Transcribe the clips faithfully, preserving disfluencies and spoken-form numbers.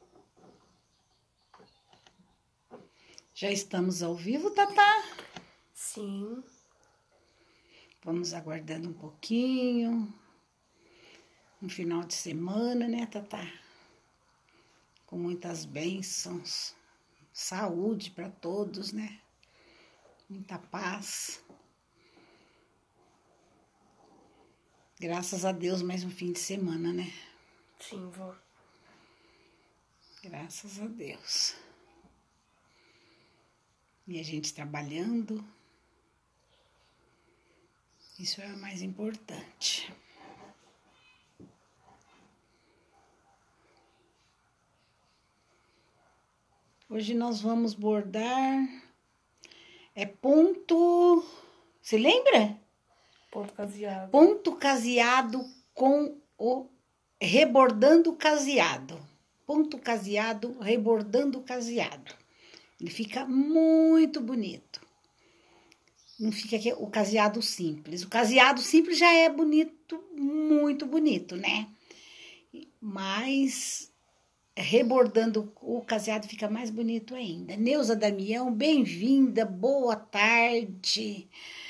Já estamos ao vivo, Tatá? Sim. Vamos aguardando um pouquinho. Um final de semana, né, Tatá? Com muitas bênçãos. Saúde para todos, né? Muita paz. Graças a Deus, mais um fim de semana, né? Sim, vó. Graças a Deus. E a gente trabalhando. Isso é o mais importante. Hoje nós vamos bordar. É ponto. Você lembra? Ponto caseado. Ponto caseado com o rebordando caseado. Ponto caseado, rebordando caseado. Ele fica muito bonito. Não fica aqui o caseado simples. O caseado simples já é bonito, muito bonito, né? Mas rebordando o caseado fica mais bonito ainda. Neuza Damião, bem-vinda, boa tarde.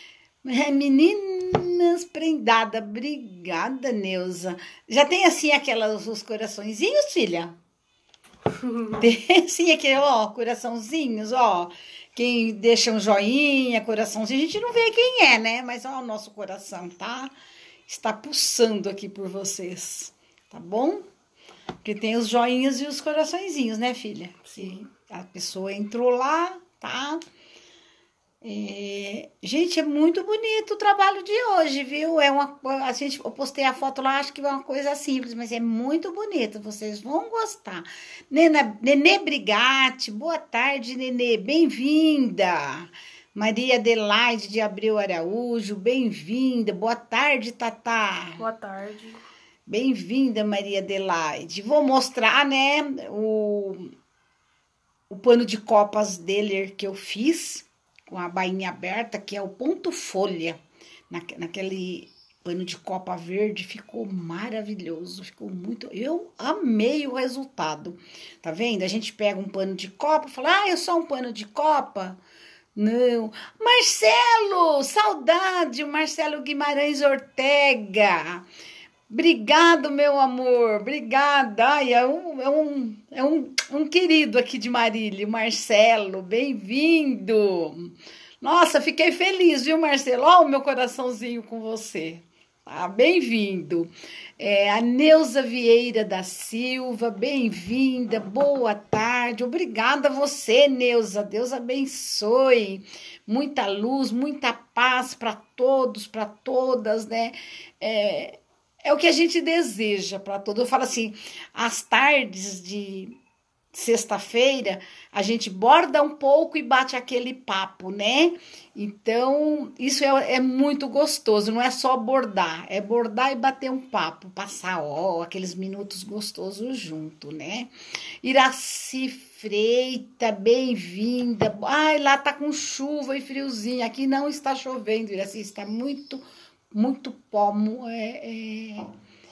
Meninas prendada, obrigada, Neuza. Já tem assim aquelas, os coraçõezinhos, filha? Tem assim aquele, ó, coraçãozinhos, ó. Quem deixa um joinha, coraçãozinho, a gente não vê quem é, né? Mas ó, o nosso coração, tá? Está pulsando aqui por vocês, tá bom? Porque tem os joinhas e os coraçõezinhos, né, filha? Sim. A pessoa entrou lá, tá? É, gente, é muito bonito o trabalho de hoje, viu? É uma, a gente, eu postei a foto lá, acho que é uma coisa simples, mas é muito bonito, vocês vão gostar. Nena, Nenê Brigatti, boa tarde, Nenê, bem-vinda. Maria Adelaide de Abreu Araújo, bem-vinda. Boa tarde, Tatá. Boa tarde. Bem-vinda, Maria Adelaide. Vou mostrar, né, o, o pano de copas dele que eu fiz, com a bainha aberta, que é o ponto folha, na, naquele pano de copa verde, ficou maravilhoso, ficou muito, eu amei o resultado, tá vendo? A gente pega um pano de copa, fala, ah, é só um pano de copa? Não, Marcelo, saudade, o Marcelo Guimarães Ortega, obrigado, meu amor, obrigada. Ai, é um, é um, é um, um querido aqui de Marília, o Marcelo, bem-vindo. Nossa, fiquei feliz, viu, Marcelo? Olha o meu coraçãozinho com você. Tá, bem-vindo. É, a Neuza Vieira da Silva, bem-vinda, boa tarde. Obrigada a você, Neuza, Deus abençoe. Muita luz, muita paz para todos, para todas, né? É, É o que a gente deseja para todos. Eu falo assim, às tardes de sexta-feira, a gente borda um pouco e bate aquele papo, né? Então, isso é, é muito gostoso, não é só bordar, é bordar e bater um papo, passar ó, aqueles minutos gostosos junto, né? Iraci Freita, bem-vinda. Ai, lá tá com chuva e friozinho, aqui não está chovendo, Iraci, está muito muito pó, é, é,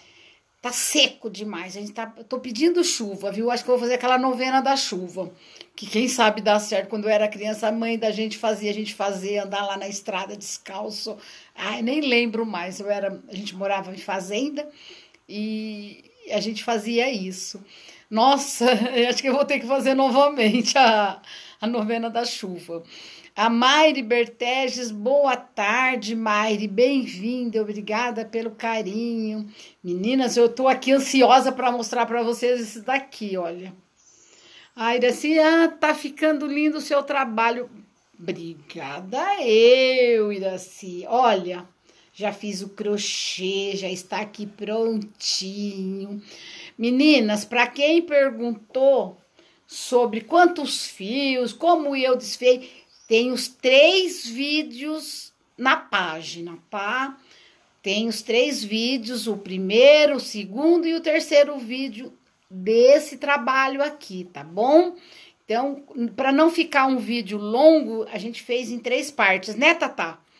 tá seco demais. A gente tá, tô pedindo chuva, viu? Acho que eu vou fazer aquela novena da chuva, que quem sabe dá certo. Quando eu era criança, a mãe da gente fazia, a gente fazia andar lá na estrada descalço. Ai, nem lembro mais. Eu era, a gente morava em fazenda e a gente fazia isso. Nossa, acho que eu vou ter que fazer novamente a, a novena da chuva. A Maire Berteges, boa tarde, Maire, bem-vinda, obrigada pelo carinho. Meninas, eu tô aqui ansiosa para mostrar para vocês isso daqui, olha. A Iraci, ah, tá ficando lindo o seu trabalho. Obrigada eu, Iraci. Olha, já fiz o crochê, já está aqui prontinho. Meninas, para quem perguntou sobre quantos fios, como eu desfiei, tem os três vídeos na página, tá? Tem os três vídeos, o primeiro, o segundo e o terceiro vídeo desse trabalho aqui, tá bom? Então, para não ficar um vídeo longo, a gente fez em três partes, né, Tatá?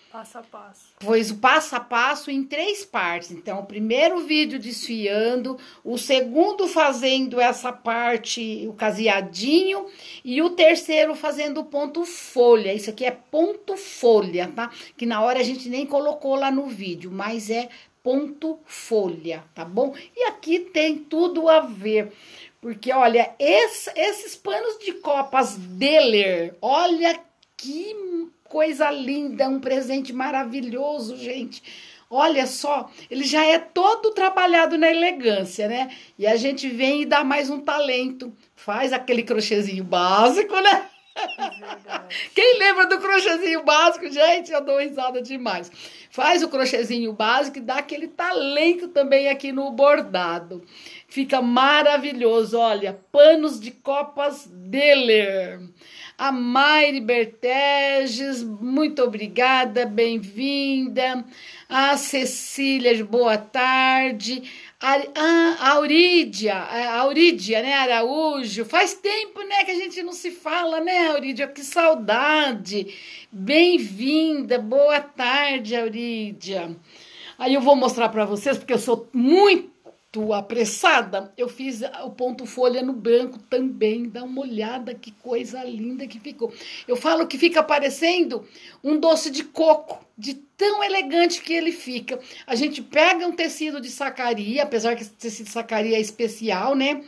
Passo a passo. Pois o passo a passo em três partes. Então, o primeiro vídeo desfiando, o segundo fazendo essa parte, o caseadinho, e o terceiro fazendo o ponto folha. Isso aqui é ponto folha, tá? Que na hora a gente nem colocou lá no vídeo, mas é ponto folha, tá bom? E aqui tem tudo a ver. Porque, olha, esse, esses panos de copas Deller, olha que coisa linda, um presente maravilhoso, gente. Olha só, ele já é todo trabalhado na elegância, né? E a gente vem e dá mais um talento. Faz aquele crochêzinho básico, né? Verdade. Quem lembra do crochêzinho básico, gente? Eu dou risada demais. Faz o crochêzinho básico e dá aquele talento também aqui no bordado. Fica maravilhoso, olha, panos de copas Deller. A Maire Berteges, muito obrigada, bem-vinda. A Cecília, boa tarde. A, a, a Aurídia, a Aurídia, né, Araújo, faz tempo, né, que a gente não se fala, né, Aurídia, que saudade. Bem-vinda, boa tarde, Aurídia. Aí eu vou mostrar para vocês, porque eu sou muito apressada, eu fiz o ponto folha no branco também, dá uma olhada que coisa linda que ficou. Eu falo que fica parecendo um doce de coco, de tão elegante que ele fica. A gente pega um tecido de sacaria, apesar que esse tecido de sacaria é especial, né?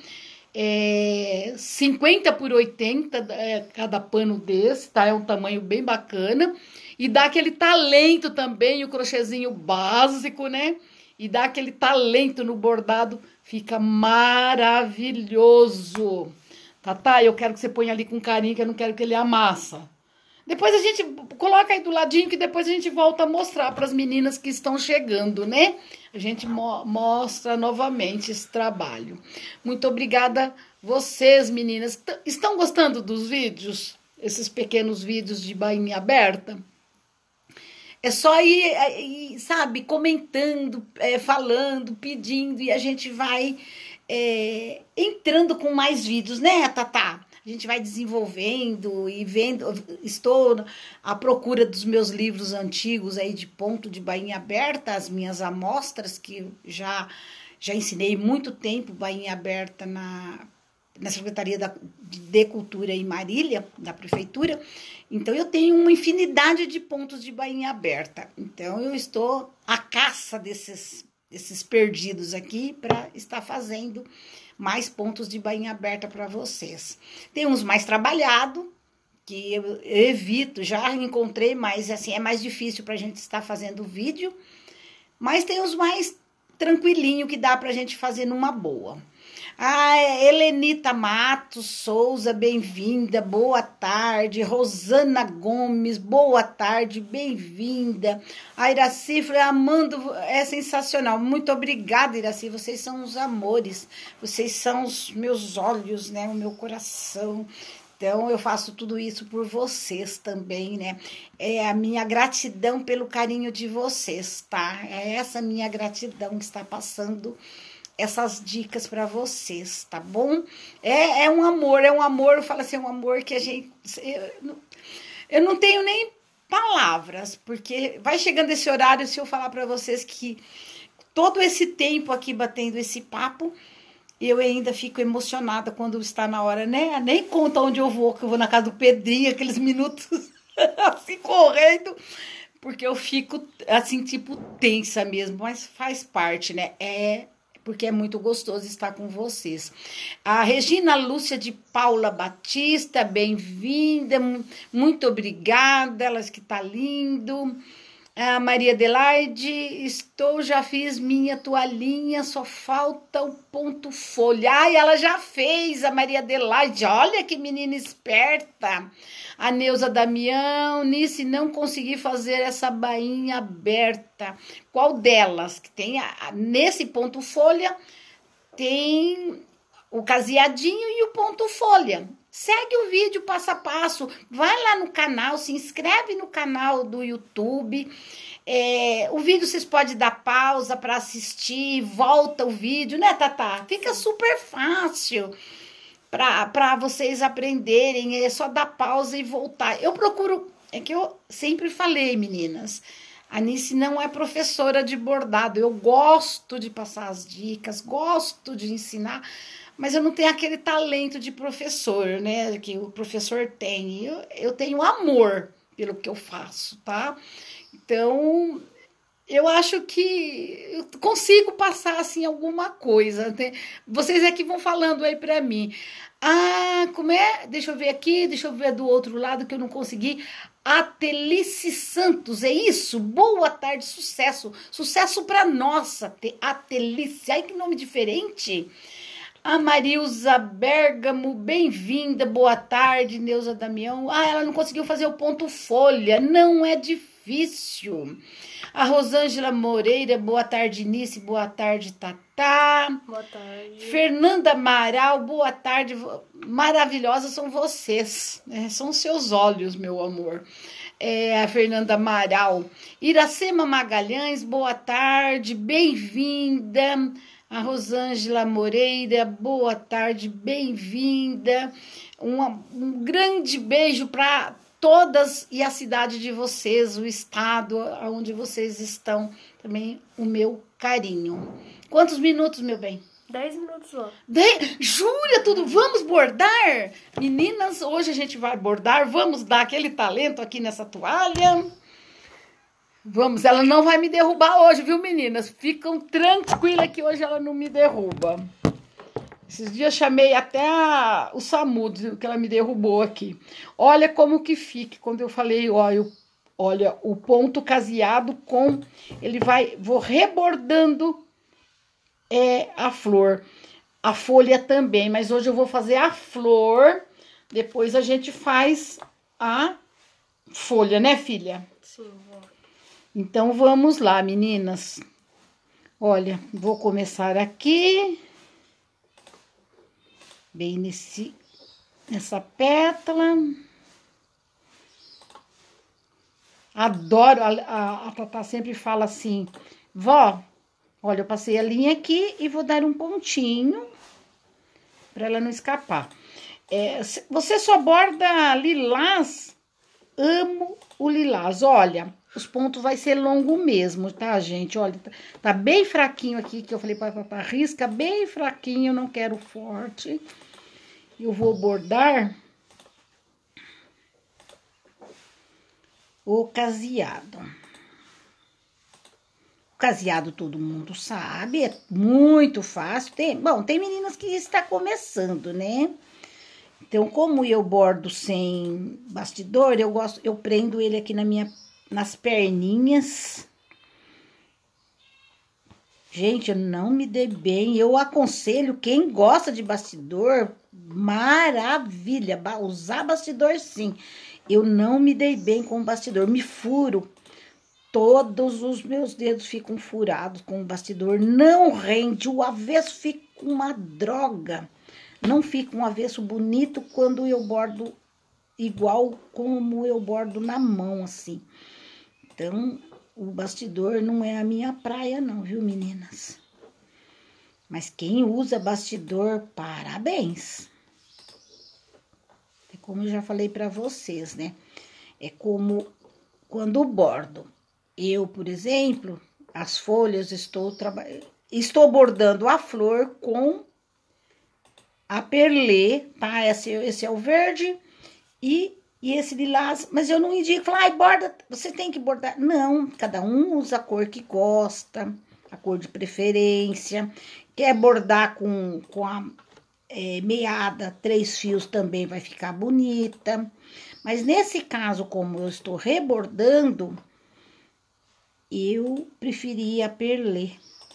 É cinquenta por oitenta é, cada pano desse, tá? É um tamanho bem bacana. E dá aquele talento também, o crochêzinho básico, né? E dá aquele talento no bordado, fica maravilhoso. Tatá, eu quero que você ponha ali com carinho, que eu não quero que ele amassa. Depois a gente coloca aí do ladinho, que depois a gente volta a mostrar para as meninas que estão chegando, né? A gente mo mostra novamente esse trabalho. Muito obrigada vocês, meninas. T- Estão gostando dos vídeos? Esses pequenos vídeos de bainha aberta? É só ir, ir, sabe, comentando, é, falando, pedindo, e a gente vai é, entrando com mais vídeos, né, Tatá? A gente vai desenvolvendo e vendo. Estou à procura dos meus livros antigos aí de ponto de bainha aberta, as minhas amostras, que já, já ensinei muito tempo bainha aberta na, na Secretaria da, de Cultura em Marília, da Prefeitura. Então, eu tenho uma infinidade de pontos de bainha aberta. Então, eu estou à caça desses, desses perdidos aqui para estar fazendo mais pontos de bainha aberta para vocês. Tem uns mais trabalhados, que eu, eu evito, já encontrei, mas assim, é mais difícil para a gente estar fazendo vídeo. Mas tem os mais tranquilinho que dá para a gente fazer numa boa. Ah, Helenita Matos Souza, bem-vinda, boa tarde. Rosana Gomes, boa tarde, bem-vinda. A Iraci, amando, é sensacional. Muito obrigada, Iraci, vocês são os amores, vocês são os meus olhos, né, o meu coração. Então, eu faço tudo isso por vocês também, né? É a minha gratidão pelo carinho de vocês, tá? É essa minha gratidão que está passando essas dicas para vocês, tá bom? É, é um amor, é um amor, eu falo assim, é um amor que a gente... Eu, eu não tenho nem palavras, porque vai chegando esse horário, se eu falar para vocês que todo esse tempo aqui batendo esse papo, eu ainda fico emocionada quando está na hora, né? Nem conta onde eu vou, que eu vou na casa do Pedrinho, aqueles minutos assim correndo, porque eu fico assim, tipo, tensa mesmo, mas faz parte, né? É... porque é muito gostoso estar com vocês. A Regina Lúcia de Paula Batista, bem-vinda, muito obrigada, elas que tá lindo. A Maria Adelaide, estou, já fiz minha toalhinha, só falta o ponto folha. Ai, ela já fez, a Maria Adelaide, olha que menina esperta. A Neuza Damião, Nice, não consegui fazer essa bainha aberta. Qual delas? Que tem a, nesse ponto folha, tem o caseadinho e o ponto folha. Segue o vídeo passo a passo, vai lá no canal, se inscreve no canal do YouTube. É, o vídeo vocês podem dar pausa para assistir, volta o vídeo, né, Tatá? Fica super fácil para vocês aprenderem, é só dar pausa e voltar. Eu procuro é que eu sempre falei, meninas, a Nice não é professora de bordado. Eu gosto de passar as dicas, gosto de ensinar, mas eu não tenho aquele talento de professor, né? Que o professor tem. Eu, eu tenho amor pelo que eu faço, tá? Então, eu acho que eu consigo passar assim alguma coisa. Né? Vocês é que vão falando aí pra mim. Ah, como é? Deixa eu ver aqui, deixa eu ver do outro lado que eu não consegui. Atelice Santos, é isso? Boa tarde, sucesso. Sucesso pra nossa, Atelice. Ai, que nome diferente. A Marilza Bergamo, bem-vinda, boa tarde, Neuza Damião. Ah, ela não conseguiu fazer o ponto folha, não é difícil. A Rosângela Moreira, boa tarde, Nice, boa tarde, Tatá. Boa tarde. Fernanda Amaral, boa tarde, maravilhosas são vocês, né? São seus olhos, meu amor. É, a Fernanda Amaral. Iracema Magalhães, boa tarde, bem-vinda. A Rosângela Moreira, boa tarde, bem-vinda. Um grande beijo para todas e a cidade de vocês, o estado onde vocês estão. Também o meu carinho. Quantos minutos, meu bem? Dez minutos só. Dez? Jura tudo? Vamos bordar? Meninas, hoje a gente vai bordar. Vamos dar aquele talento aqui nessa toalha. Vamos, ela não vai me derrubar hoje, viu, meninas? Ficam tranquilas que hoje ela não me derruba. Esses dias chamei até a, o SAMU, que ela me derrubou aqui. Olha como que fica, quando eu falei, olha, olha o ponto caseado com... Ele vai, vou rebordando é, a flor. A folha também, mas hoje eu vou fazer a flor, depois a gente faz a folha, né, filha? Sim, vó. Então, vamos lá, meninas. Olha, vou começar aqui. Bem nesse, nessa pétala. Adoro, a, a, a Tatá sempre fala assim, vó, olha, eu passei a linha aqui e vou dar um pontinho para ela não escapar. É, você só borda lilás? Amo o lilás, olha... Os pontos vai ser longo mesmo, tá, gente? Olha, tá, tá bem fraquinho aqui, que eu falei pra papá, risca bem fraquinho, não quero forte. Eu vou bordar o caseado. O caseado todo mundo sabe, é muito fácil. Tem, bom, tem meninas que está começando, né? Então, como eu bordo sem bastidor, eu gosto, eu prendo ele aqui na minha nas perninhas. Gente, eu não me dei bem. Eu aconselho quem gosta de bastidor, maravilha, usar bastidor sim. Eu não me dei bem com o bastidor, me furo. Todos os meus dedos ficam furados com o bastidor, não rende, o avesso fica uma droga. Não fica um avesso bonito quando eu bordo igual como eu bordo na mão, assim. Então, o bastidor não é a minha praia não, viu, meninas? Mas quem usa bastidor, parabéns. É como eu já falei pra vocês, né? É como quando bordo. Eu, por exemplo, as folhas, estou, estou bordando a flor com a perlê, tá? Esse, esse é o verde e... E esse lilás, mas eu não indico, falar, ai, borda, você tem que bordar. Não, cada um usa a cor que gosta, a cor de preferência. Quer bordar com, com a é, meada, três fios também vai ficar bonita. Mas nesse caso, como eu estou rebordando, eu preferia a perlê.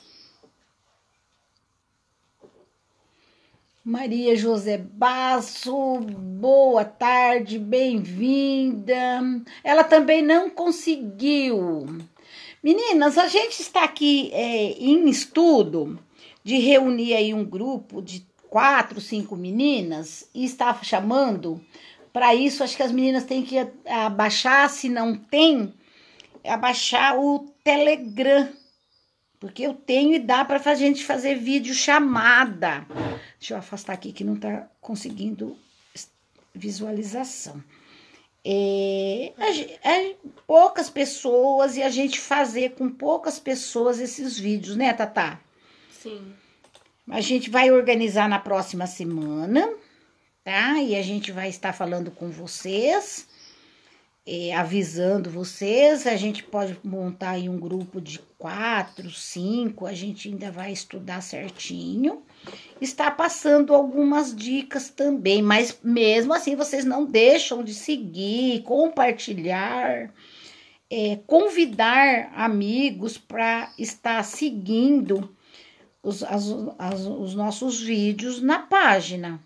Maria José Basso, boa tarde, bem-vinda. Ela também não conseguiu. Meninas, a gente está aqui é, em estudo de reunir aí um grupo de quatro, cinco meninas e está chamando. Para isso, acho que as meninas têm que abaixar, se não tem, abaixar o Telegram. Porque eu tenho e dá para a gente fazer vídeo chamada. Deixa eu afastar aqui que não tá conseguindo visualização. É, a ge- é poucas pessoas e a gente fazer com poucas pessoas esses vídeos, né, Tatá? Sim. A gente vai organizar na próxima semana, tá? E a gente vai estar falando com vocês, é, avisando vocês. A gente pode montar aí um grupo de quatro, cinco, a gente ainda vai estudar certinho. Está passando algumas dicas também, mas mesmo assim vocês não deixam de seguir, compartilhar, é, convidar amigos para estar seguindo os, as, as, os nossos vídeos na página,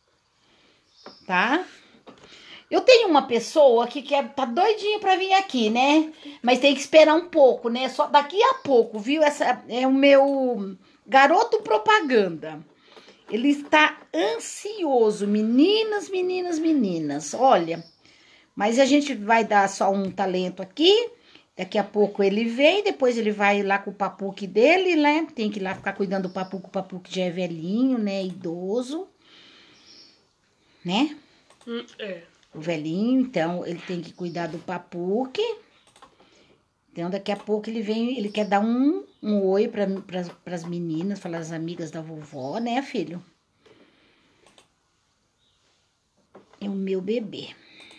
tá? Eu tenho uma pessoa que quer, tá doidinho para vir aqui, né? Mas tem que esperar um pouco, né? Só daqui a pouco, viu? Essa é o meu garoto propaganda. Ele está ansioso, meninas, meninas, meninas. Olha, mas a gente vai dar só um talento aqui. Daqui a pouco ele vem, depois ele vai lá com o papuque dele, né? Tem que ir lá ficar cuidando do papuque, o papuque já é velhinho, né? Idoso, né? Hum, é. O velhinho, então ele tem que cuidar do papuque. Então daqui a pouco ele vem, ele quer dar um, um oi para pra, as meninas, falar as amigas da vovó, né, filho? É o meu bebê.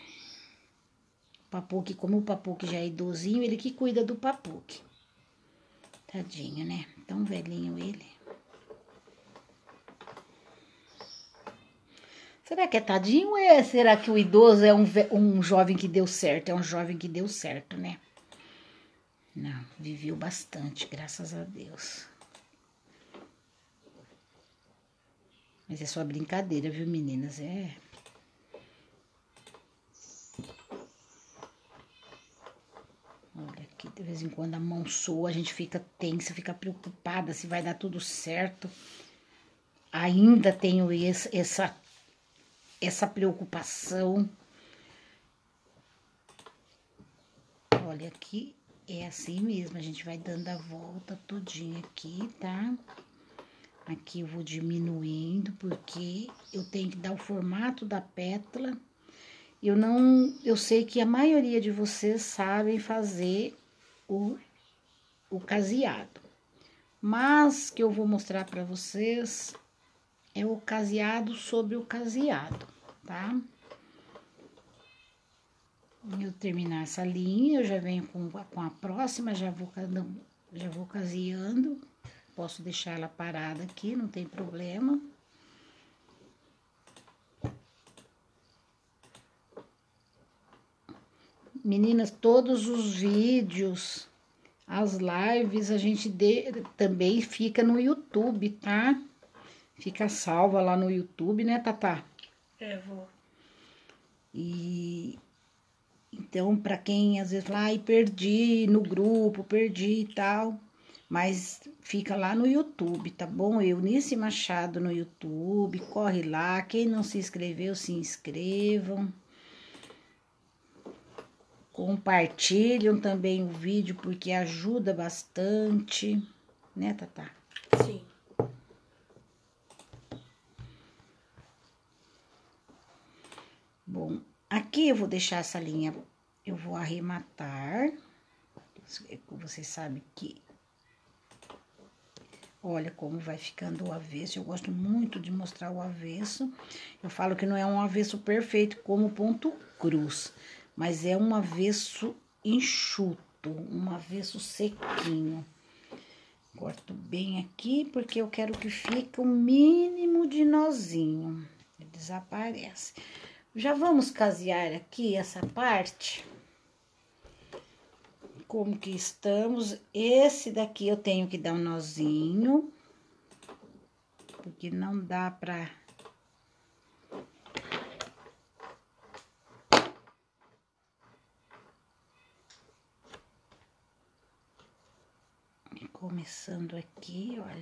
O papuque, como o papuque já é idosinho, ele que cuida do papuque. Tadinho, né? Tão velhinho ele. Será que é tadinho ou é, será que o idoso é um, um jovem que deu certo? É um jovem que deu certo, né? Não, viveu bastante, graças a Deus. Mas é só brincadeira, viu, meninas? É. Olha aqui, de vez em quando a mão soa, a gente fica tensa, fica preocupada se vai dar tudo certo. Ainda tenho esse, essa, essa preocupação. Olha aqui, é assim mesmo, a gente vai dando a volta todinha aqui, tá? Aqui eu vou diminuindo, porque eu tenho que dar o formato da pétala. Eu não, eu sei que a maioria de vocês sabem fazer o, o caseado. Mas que eu vou mostrar para vocês é o caseado sobre o caseado, tá? Eu terminar essa linha, eu já venho com, com a próxima, já vou, já vou caseando. Posso deixar ela parada aqui, não tem problema. Meninas, todos os vídeos, as lives, a gente de, também fica no YouTube, tá? Fica salva lá no YouTube, né, Tatá? É, vou. E então, para quem às vezes fala, ai, perdi no grupo, perdi e tal, mas fica lá no YouTube, tá bom? Eunice Machado no YouTube, corre lá. Quem não se inscreveu, se inscrevam. Compartilham também o vídeo, porque ajuda bastante, né, Tatá? Sim. Bom, aqui eu vou deixar essa linha, eu vou arrematar. Você sabe que... Olha como vai ficando o avesso. Eu gosto muito de mostrar o avesso. Eu falo que não é um avesso perfeito como ponto cruz, mas é um avesso enxuto, um avesso sequinho. Corto bem aqui, porque eu quero que fique o mínimo de nozinho. Ele desaparece. Já vamos casear aqui essa parte. Como que estamos? Esse daqui eu tenho que dar um nozinho, porque não dá pra... Começando aqui, olha.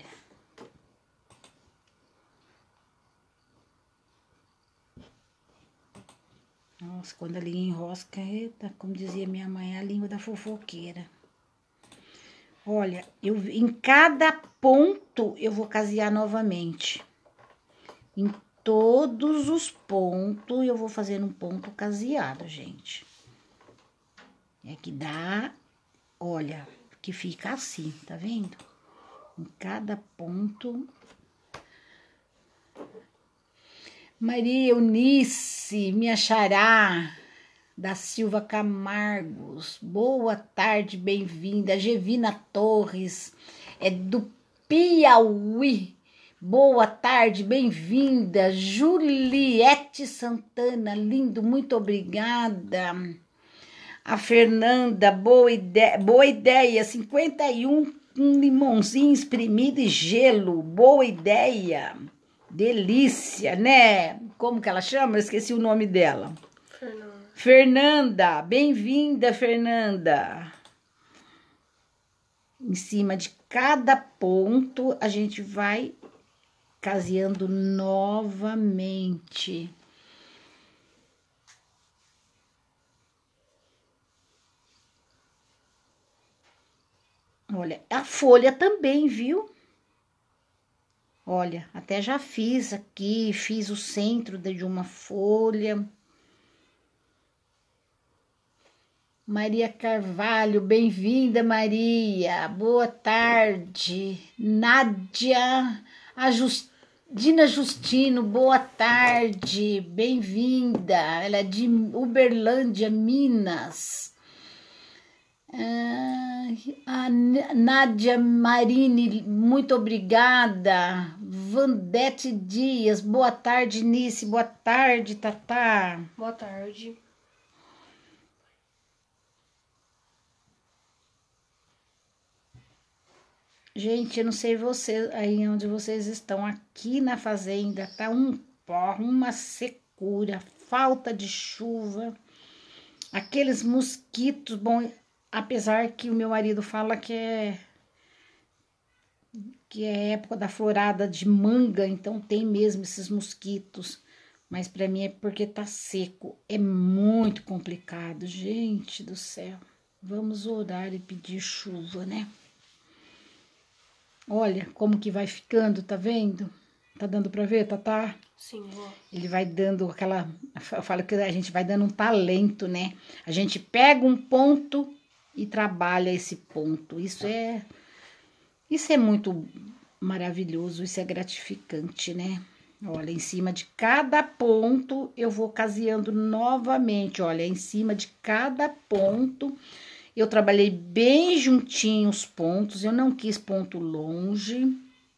Nossa, quando a linha enrosca, eita, como dizia minha mãe, é a língua da fofoqueira. Olha, eu, em cada ponto eu vou casear novamente. Em todos os pontos, eu vou fazer um ponto caseado, gente. É que dá, olha, que fica assim, tá vendo? Em cada ponto. Maria Eunice, minha xará, da Silva Camargos, boa tarde, bem-vinda. Gevina Torres, é do Piauí, boa tarde, bem-vinda. Juliette Santana, lindo, muito obrigada. A Fernanda, boa ideia, boa ideia, cinquenta e um, um limãozinho espremido e gelo, boa ideia. Delícia, né? Como que ela chama? Eu esqueci o nome dela. Fernanda. Fernanda, bem-vinda, Fernanda. Em cima de cada ponto, a gente vai caseando novamente. Olha, a folha também, viu? Olha, até já fiz aqui, fiz o centro de uma folha. Maria Carvalho, bem-vinda, Maria. Boa tarde. Nádia, a Justina Justino, boa tarde. Bem-vinda. Ela é de Uberlândia, Minas. Ah, a Nádia Marini, muito obrigada. Vandete Dias, boa tarde, Nice. Boa tarde, Tatá. Boa tarde. Gente, eu não sei vocês aí onde vocês estão. Aqui na fazenda tá um pó, uma secura, falta de chuva. Aqueles mosquitos, bom, apesar que o meu marido fala que é que é época da florada de manga, então tem mesmo esses mosquitos. Mas para mim é porque tá seco. É muito complicado, gente do céu. Vamos orar e pedir chuva, né? Olha como que vai ficando, tá vendo? Tá dando pra ver, Tatá? Sim, vó. Ele vai dando aquela... Eu falo que a gente vai dando um talento, né? A gente pega um ponto e trabalha esse ponto. Isso é... Isso é muito maravilhoso, isso é gratificante, né? Olha, em cima de cada ponto eu vou caseando novamente. Olha, em cima de cada ponto... Eu trabalhei bem juntinho os pontos, eu não quis ponto longe.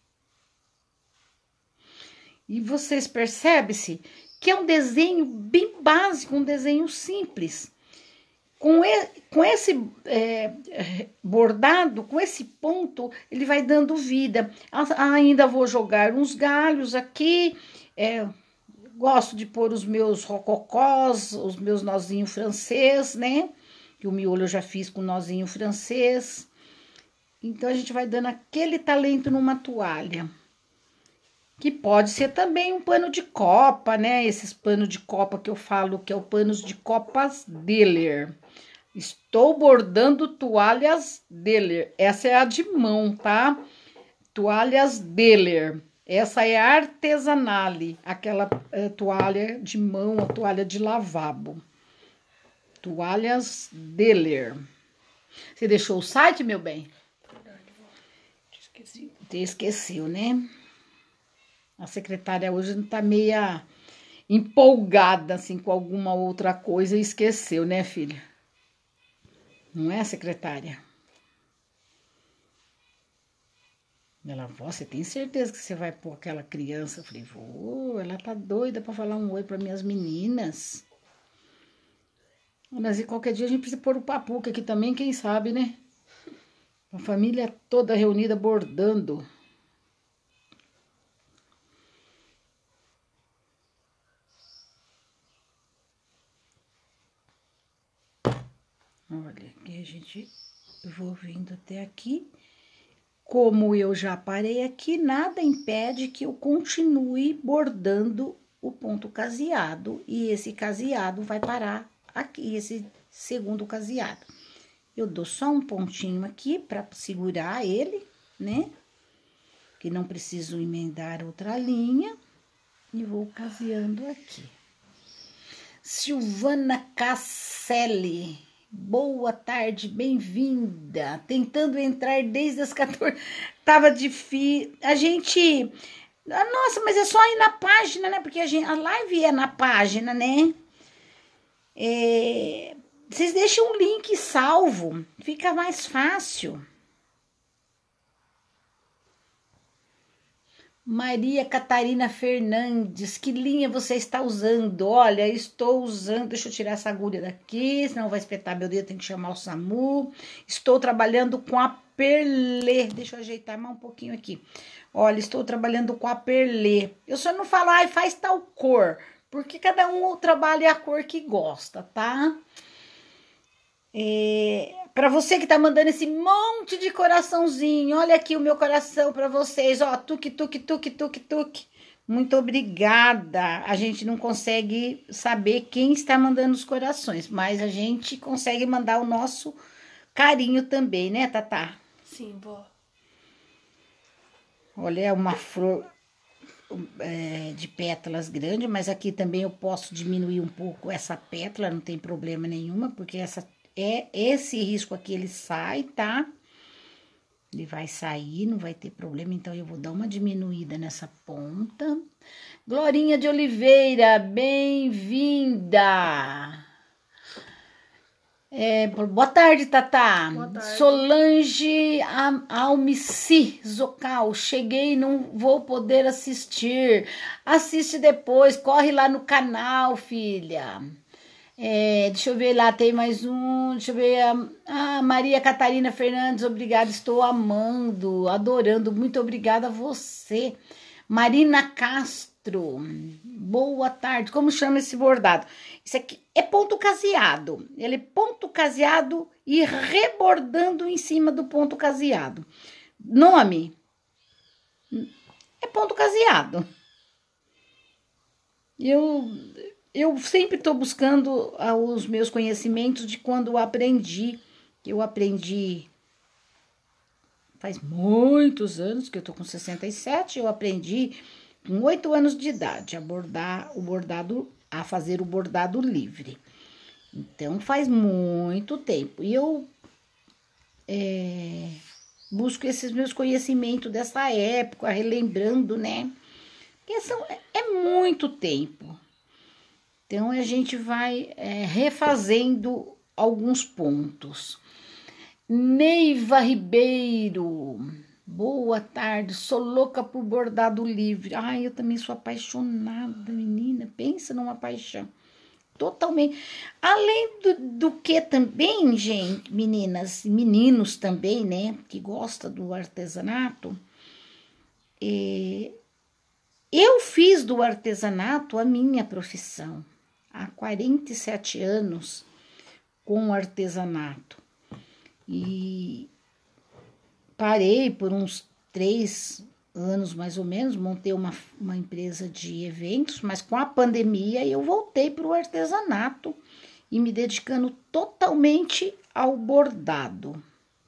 E vocês percebem-se que é um desenho bem básico, um desenho simples. Com, e, com esse é, bordado, com esse ponto, ele vai dando vida. Ainda vou jogar uns galhos aqui, é, gosto de pôr os meus rococós, os meus nozinhos francês, né? Que o miolo eu já fiz com nozinho francês. Então, a gente vai dando aquele talento numa toalha. Que pode ser também um pano de copa, né? Esses panos de copa que eu falo, que é o panos de copas Dehler. Estou bordando toalhas Dehler. Essa é a de mão, tá? Toalhas Dehler. Essa é a artesanale, aquela é, toalha de mão, a toalha de lavabo. Toalhas Dehler. Você deixou o site, meu bem? Verdade, vó. Esqueci. Você esqueceu, né? A secretária hoje não tá meia empolgada, assim, com alguma outra coisa e esqueceu, né, filha? Não é, secretária? Ela, vó, você tem certeza que você vai pôr aquela criança? Eu falei, vou, ela tá doida pra falar um oi pra minhas meninas. Mas e qualquer dia a gente precisa pôr o Papuca aqui também, quem sabe, né? A família toda reunida bordando. Olha, aqui a gente... Eu vou vindo até aqui. Como eu já parei aqui, nada impede que eu continue bordando o ponto caseado. E esse caseado vai parar aqui, esse segundo caseado. Eu dou só um pontinho aqui para segurar ele, né? Que não preciso emendar outra linha. E vou caseando aqui. Silvana Casselli. Boa tarde, bem-vinda. Tentando entrar desde as quatorze. Tava difícil. A gente... Nossa, mas é só ir na página, né? Porque a, gente... a live é na página, né? É... Vocês deixam o link salvo. Fica mais fácil. Maria Catarina Fernandes, que linha você está usando? Olha, estou usando, deixa eu tirar essa agulha daqui, senão vai espetar meu dedo, tem que chamar o SAMU. Estou trabalhando com a Perlê, deixa eu ajeitar mais um pouquinho aqui. Olha, estou trabalhando com a Perlê. Eu só não falo, ai, faz tal cor, porque cada um trabalha a cor que gosta, tá? É, para você que tá mandando esse monte de coraçãozinho, olha aqui o meu coração para vocês, ó, tuque, tuque, tuque, tuque, tuque. Muito obrigada. A gente não consegue saber quem está mandando os corações, mas a gente consegue mandar o nosso carinho também, né, Tatá? Sim, vó. Olha, é uma flor é, de pétalas grande, mas aqui também eu posso diminuir um pouco essa pétala, não tem problema nenhuma, porque essa é esse risco aqui, ele sai, tá? Ele vai sair, não vai ter problema, então eu vou dar uma diminuída nessa ponta. Glorinha de Oliveira, bem-vinda! É, boa tarde, Tatá. Boa tarde. Solange Almici Zocal, cheguei, não vou poder assistir. Assiste depois, corre lá no canal, filha. É, deixa eu ver lá, tem mais um, deixa eu ver, ah, Maria Catarina Fernandes, obrigada, estou amando, adorando, muito obrigada a você. Marina Castro, boa tarde, como chama esse bordado? Isso aqui é ponto caseado, ele é ponto caseado e rebordando em cima do ponto caseado. Nome? É ponto caseado. Eu... Eu sempre estou buscando os meus conhecimentos de quando eu aprendi. Eu aprendi faz muitos anos, que eu estou com sessenta e sete, eu aprendi com oito anos de idade a bordar o bordado, a fazer o bordado livre. Então faz muito tempo. E eu é, busco esses meus conhecimentos dessa época, relembrando, né? Porque são, é muito tempo. Então, a gente vai é, refazendo alguns pontos. Neiva Ribeiro, boa tarde, sou louca por bordado livre. Ai, eu também sou apaixonada, menina, pensa numa paixão. Totalmente. Além do, do que também, gente, meninas, meninos também, né, que gostam do artesanato, é, eu fiz do artesanato a minha profissão. Há quarenta e sete anos com artesanato. E parei por uns três anos mais ou menos, montei uma, uma empresa de eventos, mas com a pandemia eu voltei para o artesanato e me dedicando totalmente ao bordado.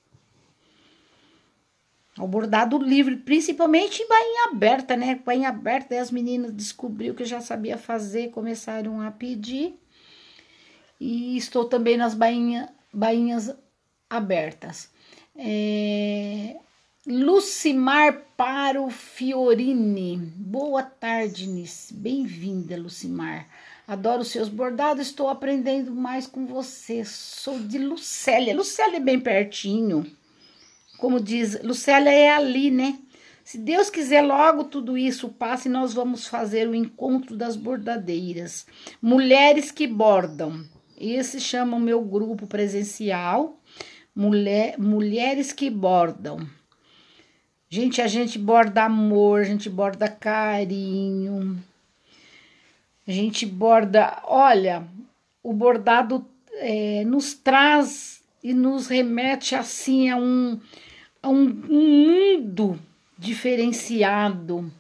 Ao bordado livre, principalmente em bainha aberta, né? Bainha aberta, e as meninas descobriram que eu já sabia fazer, começaram a pedir. E estou também nas bainha, bainhas abertas. É... Lucimar Paro Fiorini. Boa tarde, Nice. Bem-vinda, Lucimar. Adoro seus bordados, estou aprendendo mais com você. Sou de Lucélia. Lucélia é bem pertinho. Como diz, Lucélia é ali, né? Se Deus quiser, logo tudo isso passa e nós vamos fazer o encontro das bordadeiras. Mulheres que bordam. Esse chama o meu grupo presencial. Mulher, Mulheres que bordam. Gente, a gente borda amor, a gente borda carinho. A gente borda... Olha, o bordado é, nos traz e nos remete assim a um... a um, um mundo diferenciado.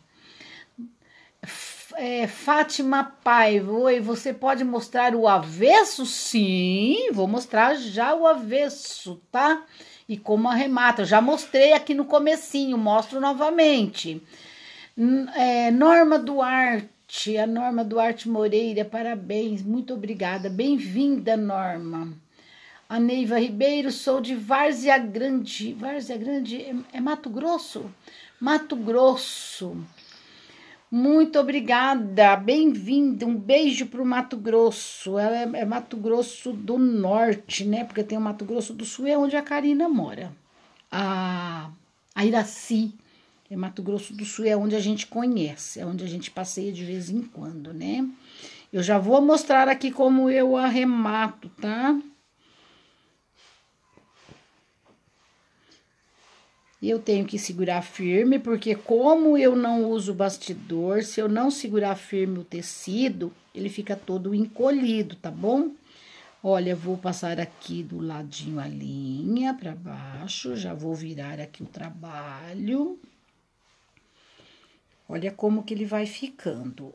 É, Fátima Paiva, oi, você pode mostrar o avesso? Sim, vou mostrar já o avesso, tá? E como arremata, eu já mostrei aqui no comecinho, mostro novamente. É, Norma Duarte, Duarte, a Norma Duarte Moreira, parabéns, muito obrigada. Bem-vinda, Norma. A Neiva Ribeiro, sou de Várzea Grande. Várzea Grande é, é Mato Grosso? Mato Grosso. Muito obrigada, bem-vinda. Um beijo para o Mato Grosso. Ela é, é Mato Grosso do Norte, né? Porque tem o Mato Grosso do Sul, é onde a Karina mora. A, a Iraci. É Mato Grosso do Sul, é onde a gente conhece, é onde a gente passeia de vez em quando, né? Eu já vou mostrar aqui como eu arremato, tá? Eu tenho que segurar firme, porque como eu não uso bastidor, se eu não segurar firme o tecido, ele fica todo encolhido, tá bom? Olha, vou passar aqui do ladinho a linha para baixo, já vou virar aqui o trabalho. Olha como que ele vai ficando.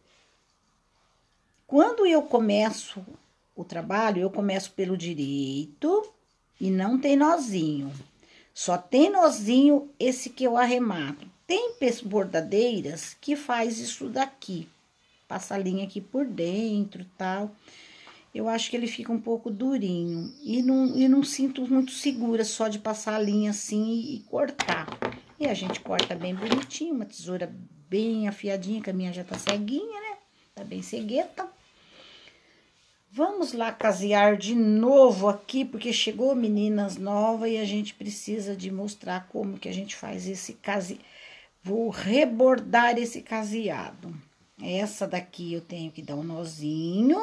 Quando eu começo o trabalho, eu começo pelo direito e não tem nozinho. Só tem nozinho esse que eu arremato. Tem bordadeiras que faz isso daqui. Passa a linha aqui por dentro e tal. Eu acho que ele fica um pouco durinho. E não, e não sinto muito segura só de passar a linha assim e, e cortar. E a gente corta bem bonitinho, uma tesoura bem afiadinha, que a minha já tá ceguinha, né? Tá bem cegueta. Vamos lá casear de novo aqui, porque chegou meninas novas e a gente precisa de mostrar como que a gente faz esse case. Vou rebordar esse caseado. Essa daqui eu tenho que dar um nozinho.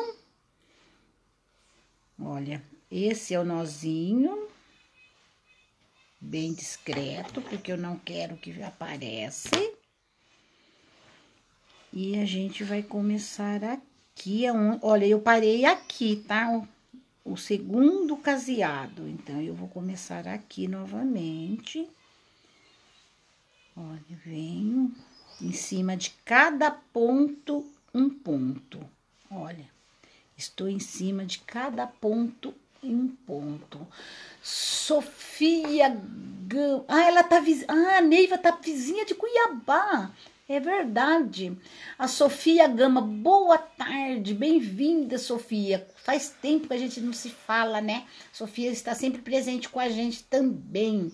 Olha, esse é o nozinho. Bem discreto, porque eu não quero que apareça. E a gente vai começar aqui. Olha, eu parei aqui, tá? O, o segundo caseado. Então, eu vou começar aqui novamente. Olha, venho em cima de cada ponto, um ponto. Olha, estou em cima de cada ponto em um ponto. Sofia Gama. Ah, ela tá vizinha. Ah, a Neiva tá vizinha de Cuiabá. É verdade. A Sofia Gama, boa tarde. Bem-vinda, Sofia. Faz tempo que a gente não se fala, né? Sofia está sempre presente com a gente também.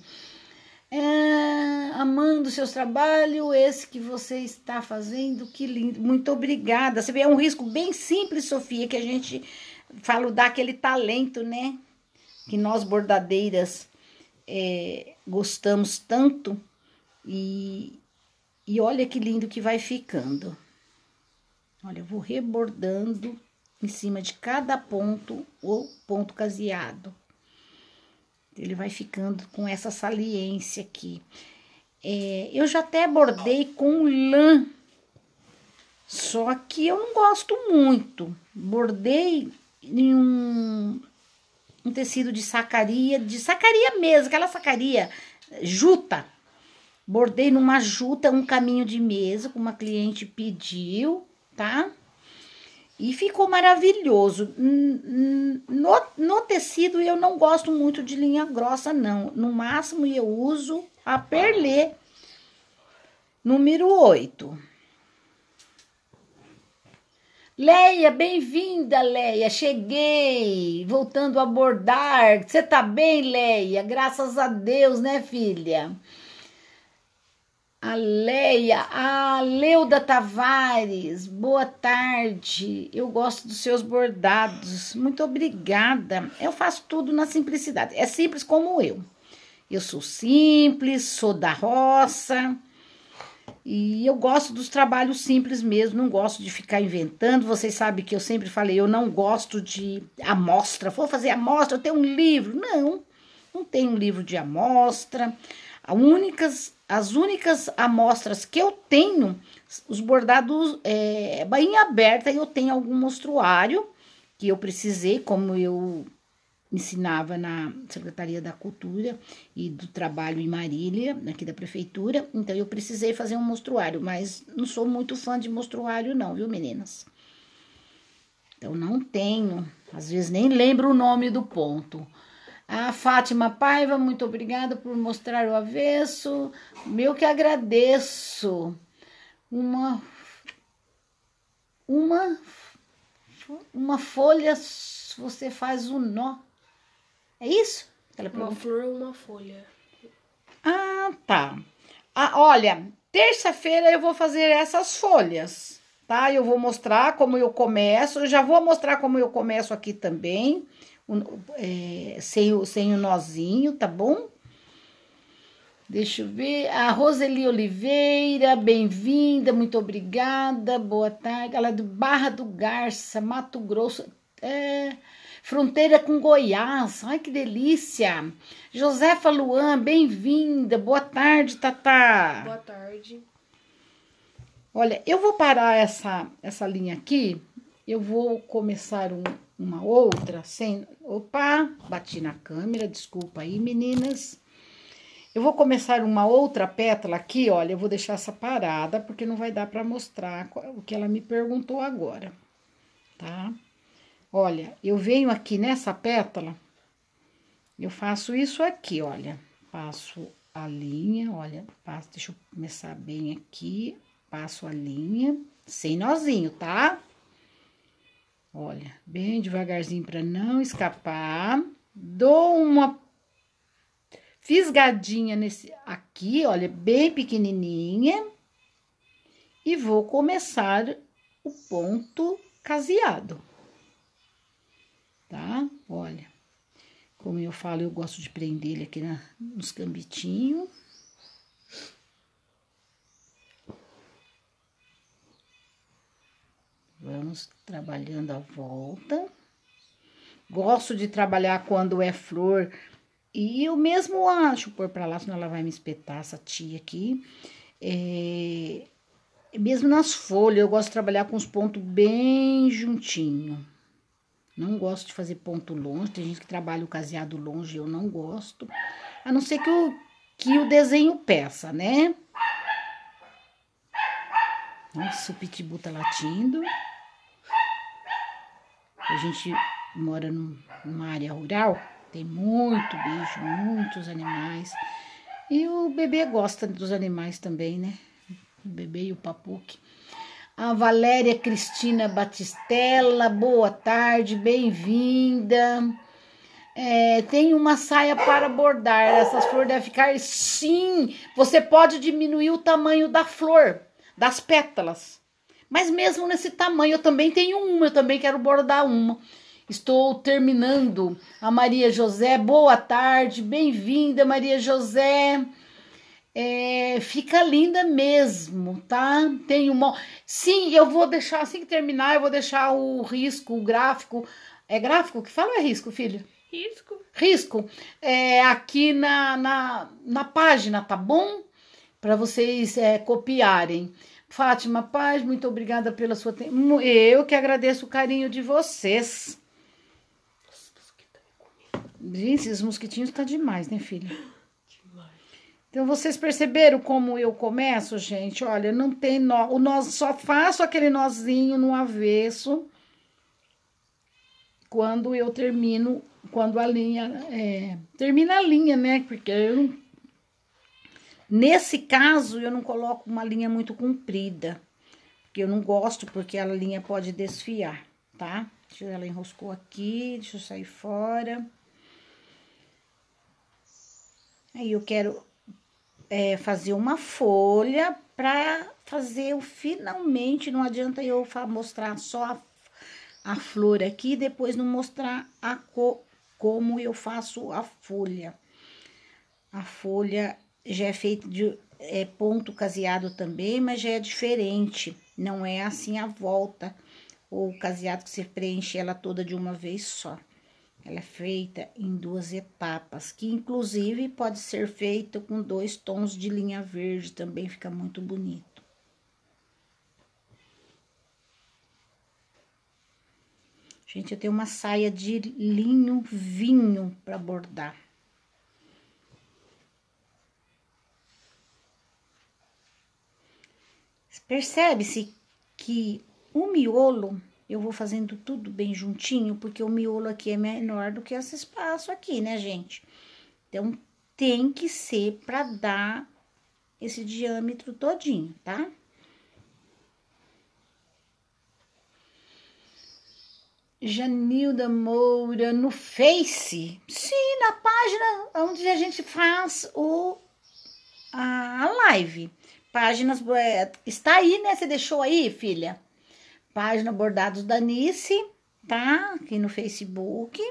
É, amando seus trabalhos, esse que você está fazendo, que lindo. Muito obrigada. Você vê, é um risco bem simples, Sofia, que a gente fala, dá aquele talento, né? Que nós bordadeiras é, gostamos tanto. E, e olha que lindo que vai ficando. Olha, eu vou rebordando em cima de cada ponto, o ponto caseado. Ele vai ficando com essa saliência aqui. É, eu já até bordei com lã, só que eu não gosto muito. Bordei em um, um tecido de sacaria, de sacaria mesmo, aquela sacaria juta. Bordei numa juta um caminho de mesa, que uma cliente pediu, tá? E ficou maravilhoso. No, no tecido eu não gosto muito de linha grossa, não. No máximo eu uso a perlê número oito. Leia, bem-vinda, Leia. Cheguei, voltando a bordar. Você tá bem, Leia? Graças a Deus, né, filha? A Leia, a Leuda Tavares, boa tarde. Eu gosto dos seus bordados. Muito obrigada. Eu faço tudo na simplicidade. É simples como eu. Eu sou simples, sou da roça. E eu gosto dos trabalhos simples mesmo, não gosto de ficar inventando. Vocês sabem que eu sempre falei, eu não gosto de amostra. Vou fazer amostra, eu tenho um livro. Não, não tenho um livro de amostra. As únicas, as únicas amostras que eu tenho, os bordados é, bainha aberta, eu tenho algum mostruário que eu precisei, como eu ensinava na Secretaria da Cultura e do Trabalho em Marília, aqui da Prefeitura, então eu precisei fazer um mostruário, mas não sou muito fã de mostruário não, viu, meninas? Então, não tenho, às vezes nem lembro o nome do ponto. A Fátima Paiva, muito obrigada por mostrar o avesso. Meu que agradeço. Uma uma, uma folha, você faz um nó. É isso? Ela Uma flor ou uma folha? Ah, tá. Ah, olha, terça-feira eu vou fazer essas folhas, tá? Eu vou mostrar como eu começo. Eu já vou mostrar como eu começo aqui também, o- é, sem, o, sem o nozinho, tá bom? Deixa eu ver. A Roseli Oliveira, bem-vinda, muito obrigada, boa tarde. Ela é do Barra do Garça, Mato Grosso, é, fronteira com Goiás. Ai, que delícia. Josefa Luan, bem-vinda, boa tarde, Tatá. Boa tarde. Olha, eu vou parar essa, essa linha aqui, eu vou começar um- uma outra sem. Opa, bati na câmera, desculpa aí, meninas. Eu vou começar uma outra pétala aqui, olha, eu vou deixar essa parada, porque não vai dar para mostrar qual- o que ela me perguntou agora, tá? Olha, eu venho aqui nessa pétala, eu faço isso aqui, olha, passo a linha, olha, passo, deixa eu começar bem aqui, passo a linha, sem nozinho, tá? Olha, bem devagarzinho para não escapar, dou uma fisgadinha nesse aqui, olha, bem pequenininha. E vou começar o ponto caseado, tá? Olha, como eu falo, eu gosto de prender ele aqui na, nos cambitinhos. Vamos trabalhando a volta. Gosto de trabalhar quando é flor. E eu mesmo acho, pôr pra lá, senão ela vai me espetar, essa tia aqui. É, mesmo nas folhas, eu gosto de trabalhar com os pontos bem juntinho. Não gosto de fazer ponto longe. Tem gente que trabalha o caseado longe, eu não gosto. A não ser que o, que o desenho peça, né? Nossa, o pitbull tá latindo. A gente mora num, numa área rural, tem muito bicho, muitos animais. E o bebê gosta dos animais também, né? O bebê e o papuque. A Valéria Cristina Batistella, boa tarde, bem-vinda. É, tem uma saia para bordar, essas flores devem ficar... Sim, você pode diminuir o tamanho da flor, das pétalas. Mas mesmo nesse tamanho, eu também tenho uma, eu também quero bordar uma. Estou terminando. A Maria José, boa tarde, bem-vinda, Maria José. É, fica linda mesmo, tá? Tem uma. Sim, eu vou deixar, assim que terminar, eu vou deixar o risco, o gráfico. É gráfico que fala ou é risco, filho? Risco. Risco. É, aqui na, na, na página, tá bom? Para vocês é, copiarem. Fátima Paz, muito obrigada pela sua. Eu que agradeço o carinho de vocês. Gente, esses mosquitinhos tá demais, né, filha? Então, vocês perceberam como eu começo, gente? Olha, não tem nó. O nó, só faço aquele nozinho no avesso quando eu termino, quando a linha... É, termina a linha, né? Porque eu não... Nesse caso, eu não coloco uma linha muito comprida. Porque eu não gosto, porque a linha pode desfiar, tá? Ela enroscou aqui, deixa eu sair fora. Aí, eu quero... É, fazer uma folha para fazer o finalmente, não adianta eu mostrar só a, a flor aqui, depois não mostrar a cor, como eu faço a folha. A folha já é feita de é, ponto caseado também, mas já é diferente, não é assim a volta, ou caseado que você preenche ela toda de uma vez só. Ela é feita em duas etapas, que inclusive pode ser feita com dois tons de linha verde, também fica muito bonito. Gente, eu tenho uma saia de linho vinho para bordar. Percebe-se que o miolo... Eu vou fazendo tudo bem juntinho, porque o miolo aqui é menor do que esse espaço aqui, né, gente? Então, tem que ser pra dar esse diâmetro todinho, tá? Janilda Moura no Face. Sim, na página onde a gente faz o, a, a live. Páginas, é, está aí, né? Você deixou aí, filha? Página Bordados da Nice, tá? Aqui no Facebook.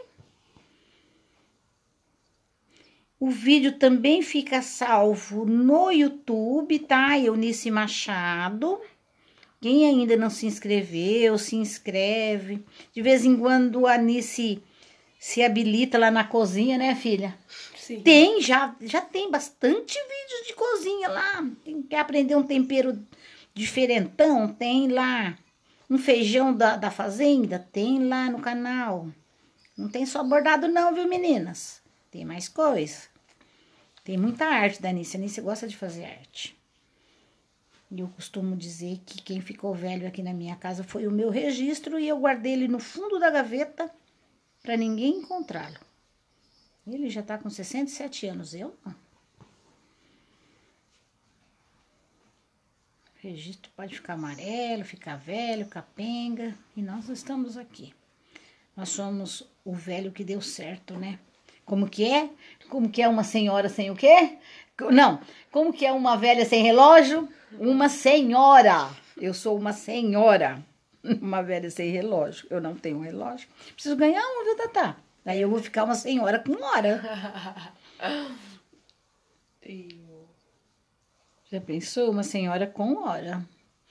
O vídeo também fica salvo no YouTube, tá? Eunice Machado. Quem ainda não se inscreveu, se inscreve. De vez em quando a Nice se habilita lá na cozinha, né, filha? Sim. Tem, já, já tem bastante vídeos de cozinha lá. Tem que aprender um tempero diferentão, tem lá. Um feijão da, da fazenda, tem lá no canal. Não tem só bordado não, viu, meninas? Tem mais coisa. Tem muita arte da Nice. A Nice gosta de fazer arte. E eu costumo dizer que quem ficou velho aqui na minha casa foi o meu registro e eu guardei ele no fundo da gaveta para ninguém encontrá-lo. Ele já tá com sessenta e sete anos, eu não. O registro pode ficar amarelo, ficar velho, capenga, e nós estamos aqui. Nós somos o velho que deu certo, né? Como que é? Como que é uma senhora sem o quê? Não, como que é uma velha sem relógio? Uma senhora. Eu sou uma senhora. Uma velha sem relógio. Eu não tenho um relógio. Preciso ganhar um, viu, Tatá? Daí eu vou ficar uma senhora com hora. Já pensou? Uma senhora com hora.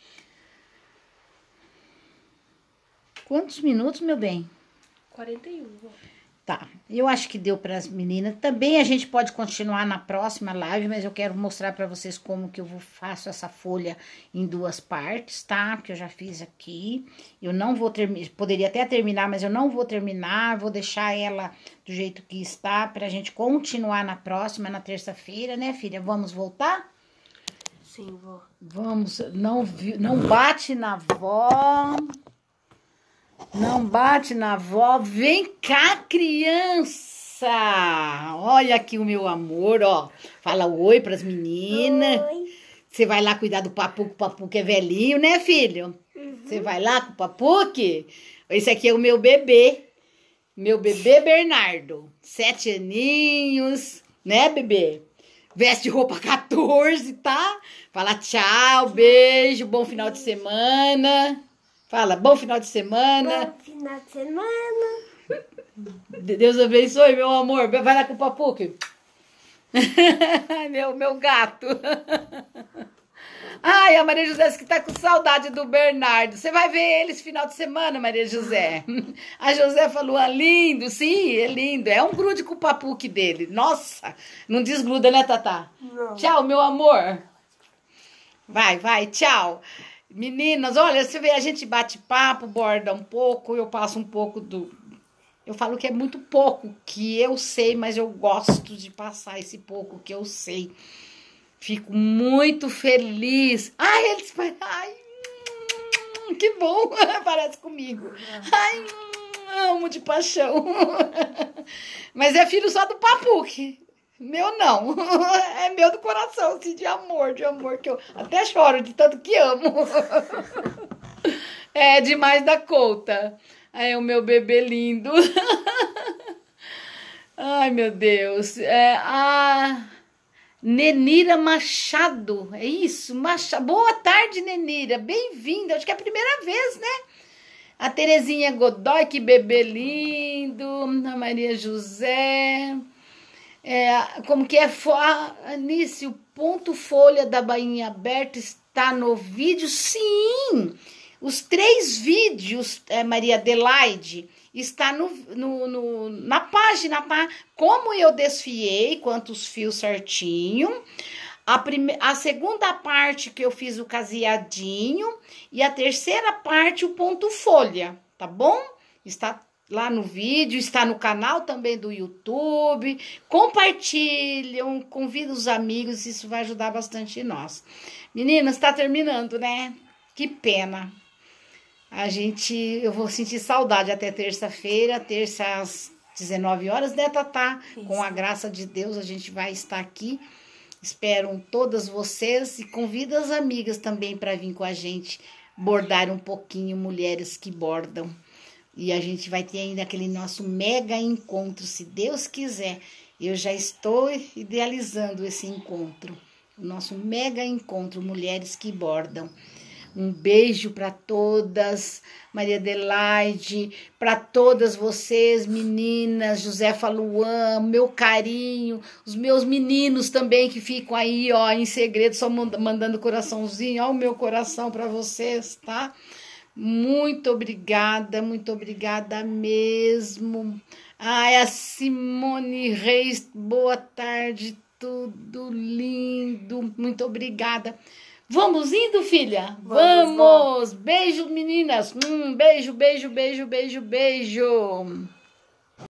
Quantos minutos, meu bem? quarenta e um. Tá, eu acho que deu para as meninas. Também a gente pode continuar na próxima live, mas eu quero mostrar para vocês como que eu vou, faço essa folha em duas partes, tá? Porque eu já fiz aqui. Eu não vou terminar, poderia até terminar, mas eu não vou terminar. Vou deixar ela do jeito que está para a gente continuar na próxima, na terça-feira, né, filha? Vamos voltar? Sim, vó. Vamos, não, vi- não bate na vó. Não bate na avó. Vem cá, criança. Olha aqui o meu amor, ó. Fala oi pras meninas. Oi. Você vai lá cuidar do Papuque. O Papuque é velhinho, né, filho? Você vai lá com o Papuque? Esse aqui é o meu bebê. Meu bebê Bernardo. Sete aninhos, né, bebê? Veste roupa quatorze, tá? Fala tchau, beijo, bom final de semana. Fala, bom final de semana. Bom final de semana. Deus abençoe, meu amor. Vai lá com o Papuque. meu, meu gato. Ai, a Maria José disse que tá com saudade do Bernardo. Você vai ver ele esse final de semana, Maria José. A José falou, ah, lindo. Sim, é lindo. É um grude com o Papuque dele. Nossa, não desgruda, né, Tatá? Não. Tchau, meu amor. Vai, vai, tchau. Meninas, olha, você vê, a gente bate papo, borda um pouco, eu passo um pouco do... Eu falo que é muito pouco que eu sei, mas eu gosto de passar esse pouco que eu sei. Fico muito feliz. Ai, eles... Ai, que bom, parece comigo. Ai, amo de paixão. Mas é filho só do Papuque. Meu não, é meu do coração, assim, de amor, de amor, que eu até choro de tanto que amo. É demais da conta. Aí o meu bebê lindo. Ai, meu Deus. É a Nenira Machado, é isso? Machado. Boa tarde, Nenira, bem-vinda, acho que é a primeira vez, né? A Terezinha Godoy, que bebê lindo. A Maria José... É, como que é, Anice, o ponto folha da bainha aberta está no vídeo? Sim, os três vídeos, é, Maria Adelaide, está no, no, no, na página, tá? Como eu desfiei, quantos fios certinho. A, prime... a segunda parte que eu fiz o caseadinho e a terceira parte o ponto folha, tá bom? Está lá no vídeo, está no canal também do YouTube. Compartilham, convida os amigos, isso vai ajudar bastante nós. Meninas, está terminando, né? Que pena. A gente, eu vou sentir saudade até terça-feira, terça às dezenove horas, né, Tatá? Isso. Com a graça de Deus, a gente vai estar aqui. Espero todas vocês e convida as amigas também para vir com a gente bordar um pouquinho, mulheres que bordam. E a gente vai ter ainda aquele nosso mega encontro, se Deus quiser. Eu já estou idealizando esse encontro. O nosso mega encontro, Mulheres que Bordam. Um beijo para todas, Maria Adelaide, para todas vocês, meninas, Josefa Luan, meu carinho, os meus meninos também que ficam aí, ó, em segredo, só mandando coraçãozinho, ó, o meu coração para vocês, tá? Muito obrigada, muito obrigada mesmo. Ai, a Simone Reis, boa tarde, tudo lindo, muito obrigada. Vamos indo, filha? Vamos! Vamos. Beijo, meninas. Hum, beijo, beijo, beijo, beijo, beijo.